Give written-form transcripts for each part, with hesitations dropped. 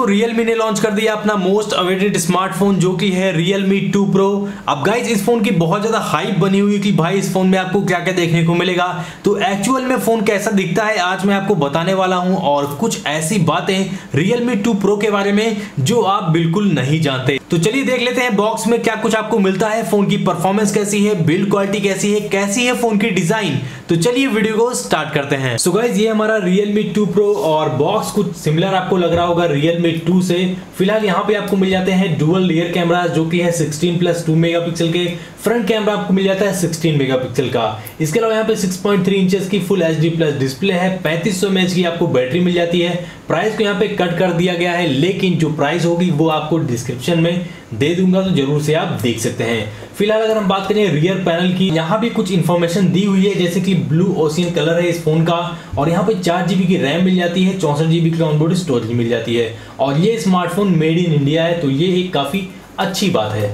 Realme ने launch कर दिया अपना मोस्ट अवेटेड स्मार्टफोन जो कि है Realme 2 Pro। अब गाइज इस फोन की बहुत ज्यादा हाइप बनी हुई कि भाई इस फोन में आपको क्या क्या देखने को मिलेगा, तो एक्चुअल में फोन कैसा दिखता है आज मैं आपको बताने वाला हूं और कुछ ऐसी बातें Realme 2 Pro के बारे में जो आप बिल्कुल नहीं जानते। तो चलिए देख लेते हैं बॉक्स में क्या कुछ आपको मिलता है, फोन की परफॉर्मेंस कैसी है, बिल्ड क्वालिटी कैसी है फोन की डिजाइन। तो चलिए वीडियो को स्टार्ट करते हैं। सो गाइज ये हमारा Realme 2 Pro और बॉक्स कुछ सिमिलर आपको लग रहा होगा Realme 2 से। फिलहाल यहाँ पे आपको मिल जाते हैं डुअल रियर कैमरा जो कि है 16+2 मेगापिक्सल के, फ्रंट कैमरा आपको मिल जाता है 16 मेगापिक्सल का। इसके अलावा यहाँ पे 6.3 इंचेस की फुल HD+ डिस्प्ले है, 3500 mAh की आपको बैटरी मिल जाती है। प्राइस को यहाँ पे कट कर दिया गया है, लेकिन जो प्राइस होगी वो आपको डिस्क्रिप्शन में दे दूंगा, तो जरूर से आप देख सकते हैं। फिलहाल अगर हम बात करें रियर पैनल की, यहाँ भी कुछ इंफॉर्मेशन दी हुई है जैसे कि ब्लू ओशियन कलर है इस फोन का, और यहाँ पे 4GB की रैम मिल जाती है, 64GB की ऑनबोर्ड स्टोरेज मिल जाती है, और ये स्मार्टफोन मेड इन इंडिया है, तो ये एक काफी अच्छी बात है।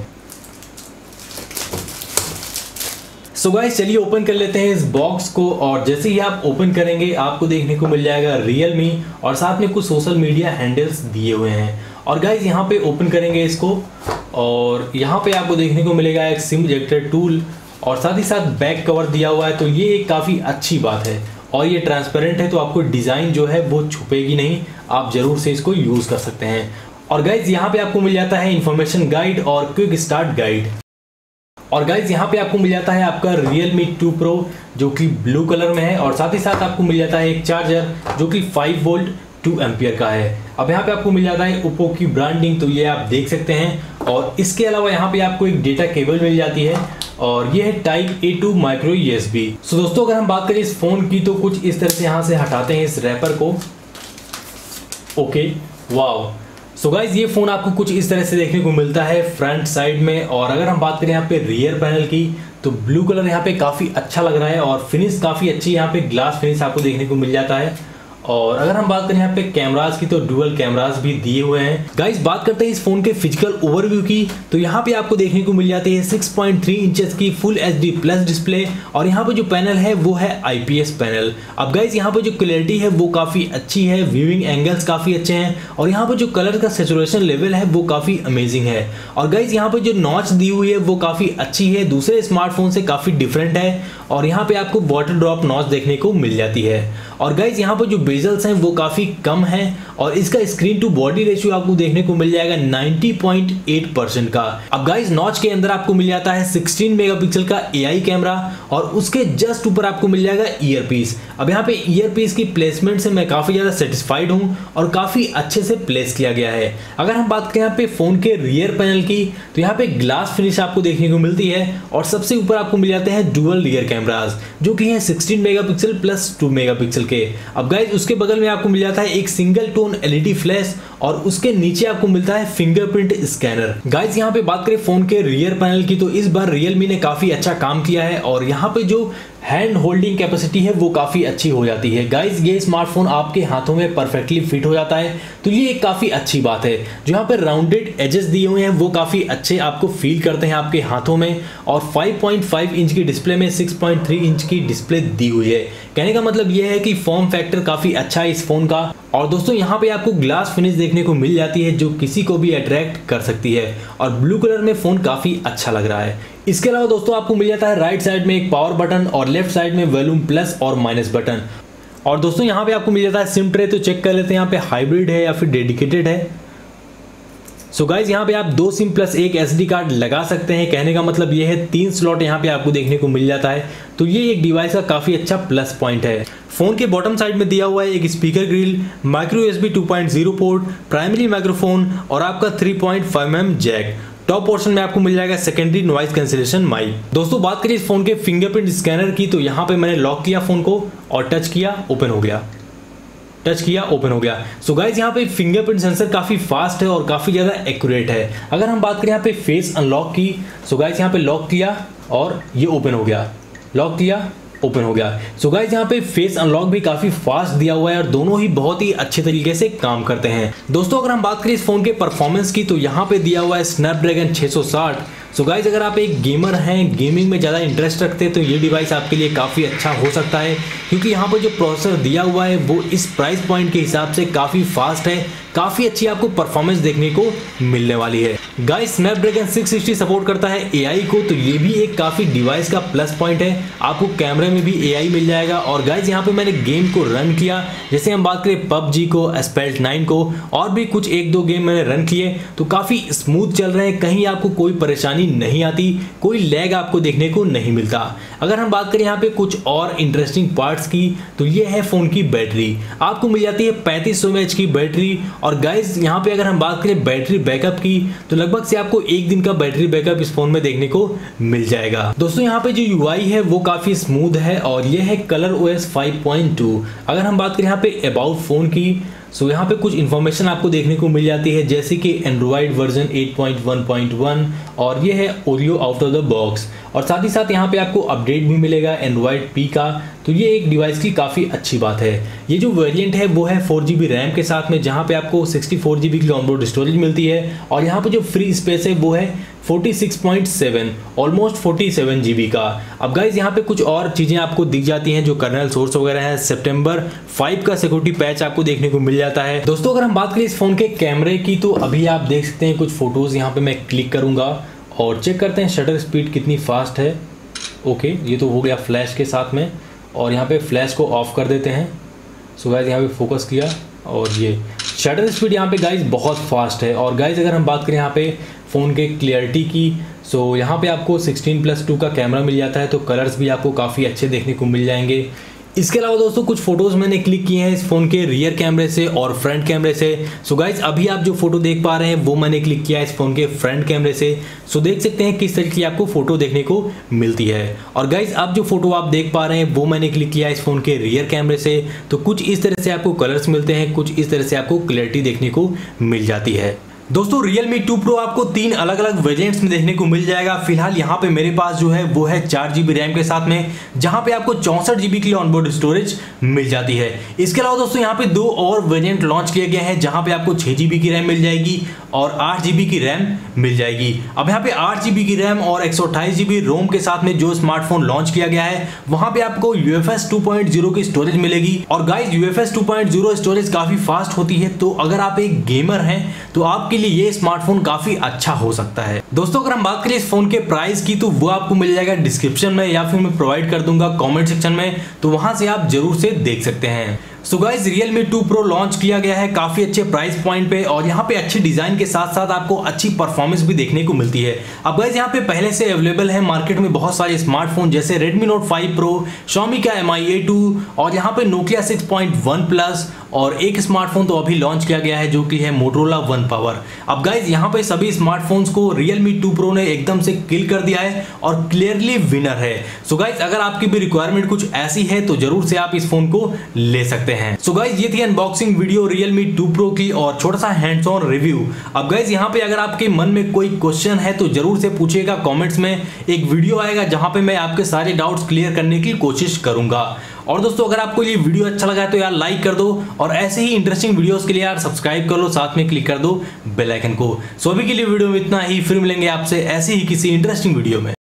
सो गाइस चलिए ओपन कर लेते हैं इस बॉक्स को, और जैसे ही आप ओपन करेंगे आपको देखने को मिल जाएगा Realme और साथ में कुछ सोशल मीडिया हैंडल्स दिए हुए हैं। और गाइस यहाँ पे ओपन करेंगे इसको और यहाँ पे आपको देखने को मिलेगा एक सिम इजेक्टर टूल और साथ ही साथ बैक कवर दिया हुआ है, तो ये एक काफ़ी अच्छी बात है। और ये ट्रांसपेरेंट है तो आपको डिज़ाइन जो है वो छुपेगी नहीं, आप जरूर से इसको यूज़ कर सकते हैं। और गाइज यहाँ पे आपको मिल जाता है इन्फॉर्मेशन गाइड और क्विक स्टार्ट गाइड। और गाइज यहाँ पे आपको मिल जाता है आपका Realme 2 Pro जो कि ब्लू कलर में है, और साथ ही साथ आपको मिल जाता है एक चार्जर जो कि 5 वोल्ट 2 एम्पियर का है। अब यहाँ पे आपको मिल जाता है ओप्पो की ब्रांडिंग, तो ये आप देख सकते हैं। और इसके अलावा यहाँ पे आपको एक डेटा केबल मिल जाती है और ये है type A to micro USB। So दोस्तों अगर हम बात करें इस फोन की तो कुछ इस तरह से यहाँ से हटाते हैं इस रैपर को। Okay wow. सो गाइज ये फोन आपको कुछ इस तरह से देखने को मिलता है फ्रंट साइड में। और अगर हम बात करें यहाँ पे रियर पैनल की तो ब्लू कलर यहाँ पे काफी अच्छा लग रहा है और फिनिश काफी अच्छी, यहाँ पे ग्लास फिनिश आपको देखने को मिल जाता है। और अगर हम बात करें यहाँ पे कैमरास की तो डुअल कैमरास भी दिए हुए हैं। गाइस बात करते हैं इस फोन के फिजिकल ओवरव्यू की, तो यहाँ पे आपको देखने को मिल जाती है 6.3 इंचेस की फुल HD+ डिस्प्ले, और यहाँ पे जो पैनल है वो है IPS पैनल। अब गाइस यहाँ पे जो क्लैरिटी है वो काफी अच्छी है, व्यूइंग एंगल्स काफी अच्छे हैं, और यहाँ पे जो कलर का सैचुरेशन लेवल है वो काफी अमेजिंग है। और गाइस यहाँ पे जो नॉच दी हुई है वो काफी अच्छी है, दूसरे स्मार्टफोन से काफी डिफरेंट है, और यहाँ पे आपको वाटर ड्रॉप नॉच देखने को मिल जाती है। और गाइज यहाँ पर जो बेजल्स हैं वो काफी कम है, और इसका स्क्रीन टू बॉडी रेशियो आपको देखने को मिल जाएगा 90.8% का। अब गाइज नॉच के अंदर आपको मिल जाता है 16 मेगापिक्सल का AI कैमरा, और उसके जस्ट ऊपर आपको मिल जाएगा ईयरपीस। अब यहाँ पे ईयरपीस की प्लेसमेंट से मैं काफी ज्यादा सेटिस्फाइड हूँ और काफी अच्छे से प्लेस किया गया है। अगर हम बात करें यहाँ पे फोन के रियर पैनल की तो यहाँ पे ग्लास फिनिश आपको देखने को मिलती है, और सबसे ऊपर आपको मिल जाते हैं डुअल रियर कैमरास जो कि है 16 मेगापिक्सल प्लस 2 मेगापिक्सल के। अब गाइज उसके बगल में आपको मिल जाता है एक सिंगल टोन LED फ्लैश, और उसके नीचे आपको मिलता है फिंगरप्रिंट स्कैनर। गाइज यहाँ पे बात करें फोन के रियर पैनल की तो इस बार Realme ने काफी अच्छा काम किया है, और यहाँ पे जो हैंड होल्डिंग कैपेसिटी है वो काफी अच्छी हो जाती है। गाइज ये स्मार्टफोन आपके हाथों में परफेक्टली फिट हो जाता है, तो ये एक काफी अच्छी बात है। जो यहाँ पे राउंडेड एजेस दिए हुए हैं वो काफी अच्छे आपको फील करते हैं आपके हाथों में, और 5.5 इंच की डिस्प्ले में 6.3 इंच की डिस्प्ले दी हुई है। कहने का मतलब ये है कि फॉर्म फैक्टर काफी अच्छा है इस फोन का। और दोस्तों यहाँ पे आपको ग्लास फिनिश देखने को मिल जाती है जो किसी को भी अट्रैक्ट कर सकती है, और ब्लू कलर में फोन काफी अच्छा लग रहा है। इसके अलावा दोस्तों आपको मिल जाता है राइट साइड में एक पावर बटन और लेफ्ट साइड में वॉल्यूम प्लस और माइनस बटन। और दोस्तों यहाँ पे आपको मिल जाता है सिम ट्रे, तो चेक कर लेते हैं यहाँ पे हाइब्रिड है या फिर डेडिकेटेड है। सो गाइज यहाँ पे आप 2 सिम प्लस एक SD कार्ड लगा सकते हैं। कहने का मतलब ये है 3 स्लॉट यहाँ पे आपको देखने को मिल जाता है, तो ये एक डिवाइस का काफी अच्छा प्लस पॉइंट है। फोन के बॉटम साइड में दिया हुआ है एक speaker grille, micro USB 2.0 port, primary microphone और आपका 3.5mm जैक। टॉप पोर्शन में आपको मिल जाएगा सेकेंडरी नॉइज कैंसिलेशन माइक। दोस्तों बात करें इस फोन के फिंगरप्रिंट स्कैनर की, तो यहाँ पे मैंने लॉक किया फोन को और टच किया, ओपन हो गया, टच किया, ओपन हो गया। सो गाइज यहाँ पे फिंगरप्रिंट सेंसर काफी फास्ट है और काफी ज्यादा एक्यूरेट है। अगर हम बात करें यहाँ पे फेस अनलॉक की, सो गाइज यहाँ पे लॉक किया और ये ओपन हो गया, लॉक किया, ओपन हो गया। सो गाइज यहाँ पे फेस अनलॉक भी काफी फास्ट दिया हुआ है, और दोनों ही बहुत ही अच्छे तरीके से काम करते हैं। दोस्तों अगर हम बात करें इस फोन के परफॉर्मेंस की तो यहाँ पे दिया हुआ है स्नैपड्रैगन 660। सो गाइज अगर आप एक गेमर हैं, गेमिंग में ज़्यादा इंटरेस्ट रखते हैं तो ये डिवाइस आपके लिए काफ़ी अच्छा हो सकता है, क्योंकि यहाँ पर जो प्रोसेसर दिया हुआ है वो इस प्राइस पॉइंट के हिसाब से काफ़ी फास्ट है, काफी अच्छी आपको परफॉर्मेंस देखने को मिलने वाली है। गाइस स्नैपड्रैगन 660 सपोर्ट करता है एआई को, तो ये भी एक काफी डिवाइस का प्लस पॉइंट है। आपको कैमरे में भी एआई मिल जाएगा। और गाइस यहाँ पे मैंने गेम को रन किया, जैसे हम बात करें पबजी को, एस्पेल्ट 9 को, और भी कुछ 1-2 गेम मैंने रन किए, तो काफी स्मूथ चल रहे हैं। कहीं आपको कोई परेशानी नहीं आती, कोई लैग आपको देखने को नहीं मिलता। अगर हम बात करें यहाँ पे कुछ और इंटरेस्टिंग पार्ट्स की, तो ये है फोन की बैटरी। आपको मिल जाती है 3500 mAh की बैटरी। और गाइस यहाँ पे अगर हम बात करें बैटरी बैकअप की, तो लगभग से आपको 1 दिन का बैटरी बैकअप इस फोन में देखने को मिल जाएगा। दोस्तों यहाँ पे जो यूआई है वो काफी स्मूथ है और ये है ColorOS 5.2। अगर हम बात करें यहाँ पे अबाउट फोन की, सो यहाँ पे कुछ इन्फॉर्मेशन आपको देखने को मिल जाती है, जैसे कि एंड्रॉइड वर्जन 8.1.1 और ये है Oreo out of the box. और साथ ही साथ यहाँ पे आपको अपडेट भी मिलेगा एंड्रॉइड P का, तो ये एक डिवाइस की काफ़ी अच्छी बात है। ये जो वेरिएंट है वो है 4GB रैम के साथ में, जहाँ पे आपको 64GB की ऑनबोर्ड स्टोरेज मिलती है। और यहाँ पे जो फ्री स्पेस है वो है 46.7, ऑलमोस्ट 47GB का। अब गाइज यहाँ पे कुछ और चीज़ें आपको दिख जाती हैं, जो कर्नल सोर्स वगैरह है। सितंबर 5 का सिक्योरिटी पैच आपको देखने को मिल जाता है। दोस्तों अगर हम बात करें इस फोन के कैमरे की, तो अभी आप देख सकते हैं कुछ फोटोज यहाँ पे मैं क्लिक करूंगा और चेक करते हैं शटर स्पीड कितनी फास्ट है। ओके, ये तो हो गया फ्लैश के साथ में, और यहाँ पे फ्लैश को ऑफ कर देते हैं। सो गाइज यहाँ पे फोकस किया और ये शटर स्पीड यहाँ पे गाइज बहुत फास्ट है। और गाइज अगर हम बात करें यहाँ पे फ़ोन के क्लियरिटी की, सो यहाँ पे आपको 16+2 का कैमरा मिल जाता है, तो कलर्स भी आपको काफ़ी अच्छे देखने को मिल जाएंगे। इसके अलावा दोस्तों कुछ फोटोज़ मैंने क्लिक किए हैं इस फ़ोन के रियर कैमरे से और फ्रंट कैमरे से। सो गाइज अभी आप जो फोटो देख पा रहे हैं वो मैंने क्लिक किया है इस फ़ोन के फ्रंट कैमरे से। सो देख सकते हैं किस तरीके की आपको फोटो देखने को मिलती है। और गाइज अब जो फोटो आप देख पा रहे हैं वो मैंने क्लिक किया है इस फ़ोन के रियर कैमरे से। तो कुछ इस तरह से आपको कलर्स मिलते हैं, कुछ इस तरह से आपको क्लैरिटी देखने को मिल जाती है। दोस्तों Realme 2 Pro आपको 3 अलग अलग वेरिएंट्स में देखने को मिल जाएगा। फिलहाल यहाँ पे मेरे पास जो है वो है 4GB रैम के साथ में, जहाँ पे आपको 64GB की ऑनबोर्ड स्टोरेज मिल जाती है। इसके अलावा दोस्तों यहाँ पे 2 और वेरिएंट लॉन्च किए गए हैं, जहाँ पे आपको 6GB की रैम मिल जाएगी और 8GB की रैम मिल जाएगी। अब यहाँ पे 8GB की रैम और 128GB रोम के साथ में जो स्मार्टफोन लॉन्च किया गया है, वहाँ पे आपको UFS 2.0 की स्टोरेज मिलेगी। और गाइज UFS 2.0 स्टोरेज काफी फास्ट होती है, तो अगर आप एक गेमर हैं तो आपके लिए ये स्मार्टफोन काफी अच्छा हो सकता है। दोस्तों अगर हम बात करें इस फोन के प्राइस की, तो वो आपको मिल जाएगा डिस्क्रिप्शन में, या फिर मैं प्रोवाइड कर दूंगा कमेंट सेक्शन में, तो वहां से आप जरूर से देख सकते हैं। So guys Realme 2 Pro launch किया गया है काफी अच्छे प्राइस पॉइंट पे, और यहाँ पे अच्छी डिजाइन के साथ साथ आपको अच्छी परफॉर्मेंस भी देखने को मिलती है। अब गाइज यहाँ पे पहले से अवेलेबल है मार्केट में बहुत सारे स्मार्टफोन, जैसे Redmi Note 5 Pro, Xiaomi का Mi A2 और यहाँ पे Nokia 6.1 Plus, और एक स्मार्टफोन तो अभी लॉन्च किया गया है जो कि है Motorola One Power। अब गाइज यहाँ पे सभी स्मार्टफोन्स को Realme 2 Pro ने एकदम से किल कर दिया है और क्लियरली विनर है। सो गाइज अगर आपकी भी रिक्वायरमेंट कुछ ऐसी है तो जरूर से आप इस फोन को ले सकते हैं। सो गाइज ये थी अनबॉक्सिंग वीडियो Realme 2 Pro की और छोटा सा हैंड्स ऑन रिव्यू। अब गाइज यहाँ पे अगर आपके मन में कोई क्वेश्चन है तो जरूर से पूछिएगा कमेंट्स में। एक वीडियो आएगा जहां पे मैं आपके सारे डाउट्स क्लियर करने की कोशिश करूंगा। और दोस्तों अगर आपको ये वीडियो अच्छा लगा है तो यार लाइक कर दो, और ऐसे ही इंटरेस्टिंग वीडियोस के लिए यार सब्सक्राइब कर लो, साथ में क्लिक कर दो बेल आइकन को। सो अभी के लिए वीडियो में इतना ही, फिर मिलेंगे आपसे ऐसे ही किसी इंटरेस्टिंग वीडियो में।